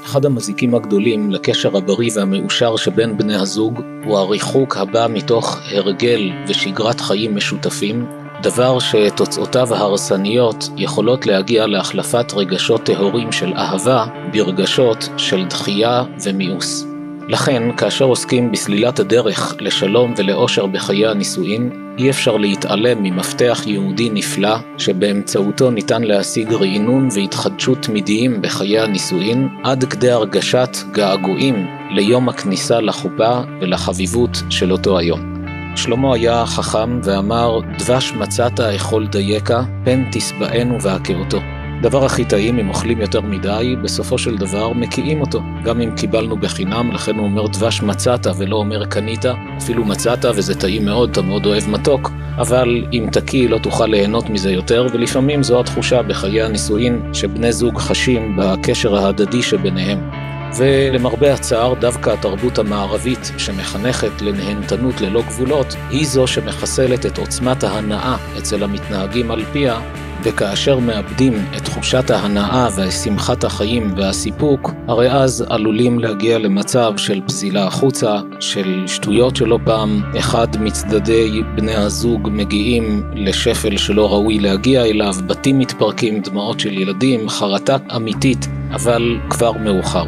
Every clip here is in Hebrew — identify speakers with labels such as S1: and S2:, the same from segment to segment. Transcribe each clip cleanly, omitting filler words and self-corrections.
S1: אחד המזיקים הגדולים לקשר הבריא והמאושר שבין בני הזוג הוא הריחוק הבא מתוך הרגל ושגרת חיים משותפים, דבר שתוצאותיו ההרסניות יכולות להגיע להחלפת רגשות טהורים של אהבה ברגשות של דחייה ומיאוס. לכן, כאשר עוסקים בסלילת הדרך לשלום ולאושר בחיי הנישואין, אי אפשר להתעלם ממפתח יהודי נפלא שבאמצעותו ניתן להשיג רענון והתחדשות תמידיים בחיי הנישואין עד כדי הרגשת געגועים ליום הכניסה לחופה ולחביבות של אותו היום. שלמה היה חכם ואמר, דבש מצאת אכול דייקה, פן תשבענו והכאותו. דבר הכי טעים, אם אוכלים יותר מדי, בסופו של דבר מקיאים אותו. גם אם קיבלנו בחינם, לכן הוא אומר דבש מצאת ולא אומר קנית, אפילו מצאת וזה טעים מאוד, אתה מאוד אוהב מתוק, אבל אם תקי לא תוכל ליהנות מזה יותר, ולפעמים זו התחושה בחיי הנישואין שבני זוג חשים בקשר ההדדי שביניהם. ולמרבה הצער, דווקא התרבות המערבית שמחנכת לנהנתנות ללא גבולות, היא זו שמחסלת את עוצמת ההנאה אצל המתנהגים על פיה, וכאשר מאבדים את תחושת ההנאה והשמחת החיים והסיפוק, הרי אז עלולים להגיע למצב של פזילה החוצה, של שטויות שלא פעם אחד מצדדי בני הזוג מגיעים לשפל שלא ראוי להגיע אליו, בתים מתפרקים, דמעות של ילדים, חרטה אמיתית, אבל כבר מאוחר.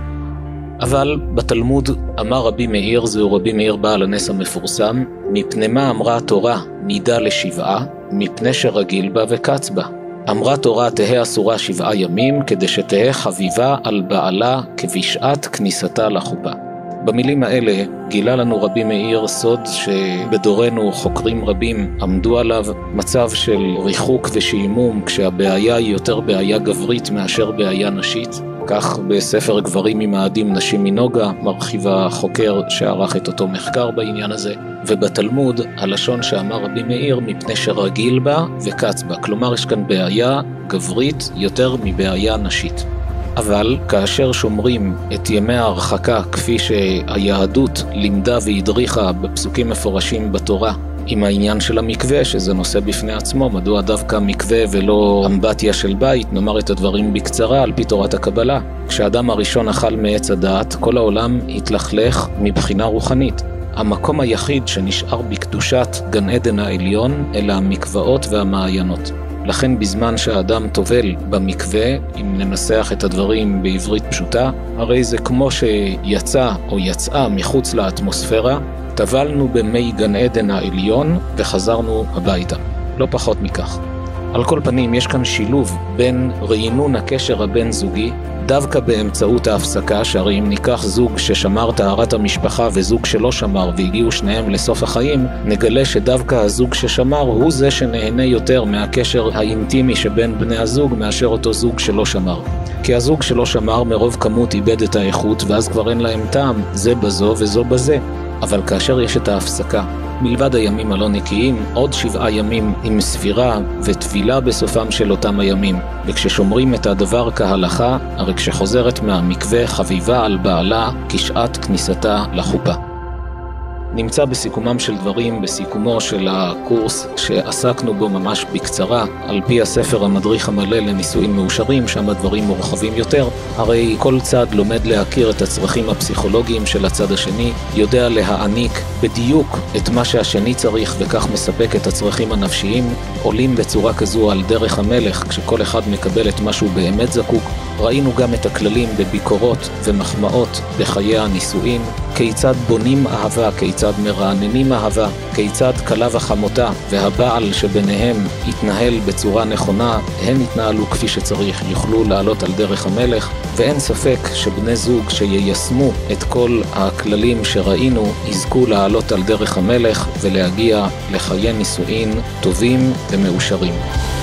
S1: אבל בתלמוד אמר רבי מאיר, זהו רבי מאיר בעל הנס המפורסם, מפני מה אמרה התורה נידה לשבעה, מפני שרגיל בה וקץ בה. אמרה תורה תהא אסורה 7 ימים, כדי שתהא חביבה על בעלה כבשעת כניסתה לחופה. במילים האלה גילה לנו רבי מאיר סוד שבדורנו חוקרים רבים עמדו עליו, מצב של ריחוק ושעמום כשהבעיה היא יותר בעיה גברית מאשר בעיה נשית. כך בספר גברים ממאדים נשים מנוגה מרחיב החוקר שערך את אותו מחקר בעניין הזה, ובתלמוד הלשון שאמר רבי מאיר מפני שרגיל בה וקץ בה, כלומר יש כאן בעיה גברית יותר מבעיה נשית. אבל כאשר שומרים את ימי ההרחקה כפי שהיהדות לימדה והדריכה בפסוקים מפורשים בתורה, עם העניין של המקווה, שזה נושא בפני עצמו, מדוע דווקא מקווה ולא אמבטיה של בית, נאמר את הדברים בקצרה על פי תורת הקבלה. כשאדם הראשון אכל מעץ הדעת, כל העולם התלכלך מבחינה רוחנית. המקום היחיד שנשאר בקדושת גן עדן העליון, אלה המקוואות והמעיינות. לכן בזמן שהאדם טובל במקווה, אם ננסח את הדברים בעברית פשוטה, הרי זה כמו שיצא או יצאה מחוץ לאטמוספירה, טבלנו במי גן עדן העליון וחזרנו הביתה. לא פחות מכך. על כל פנים, יש כאן שילוב בין רענון הקשר הבין זוגי, דווקא באמצעות ההפסקה, שהרי אם ניקח זוג ששמר טהרת המשפחה וזוג שלא שמר והגיעו שניהם לסוף החיים, נגלה שדווקא הזוג ששמר הוא זה שנהנה יותר מהקשר האינטימי שבין בני הזוג מאשר אותו זוג שלא שמר. כי הזוג שלא שמר מרוב כמות איבד את האיכות ואז כבר אין להם טעם, זה בזו וזו בזה. אבל כאשר יש את ההפסקה, מלבד הימים הלא נקיים, עוד 7 ימים עם ספירה ותפילה בסופם של אותם הימים. וכששומרים את הדבר כהלכה, הרי כשחוזרת מהמקווה חביבה על בעלה כשעת כניסתה לחופה. נמצא בסיכומם של דברים, בסיכומו של הקורס שעסקנו בו ממש בקצרה, על פי הספר המדריך המלא לנישואין מאושרים, שם הדברים מורחבים יותר. הרי כל צד לומד להכיר את הצרכים הפסיכולוגיים של הצד השני, יודע להעניק בדיוק את מה שהשני צריך וכך מספק את הצרכים הנפשיים, עולים בצורה כזו על דרך המלך כשכל אחד מקבל את מה שהוא באמת זקוק. ראינו גם את הכללים בביקורות ומחמאות בחיי הנישואין, כיצד בונים אהבה, כיצד מרעננים אהבה, כיצד כלה וחמותה והבעל שביניהם יתנהל בצורה נכונה, הם יתנהלו כפי שצריך, יוכלו לעלות על דרך המלך, ואין ספק שבני זוג שיישמו את כל הכללים שראינו יזכו לעלות על דרך המלך ולהגיע לחיי נישואין טובים ומאושרים.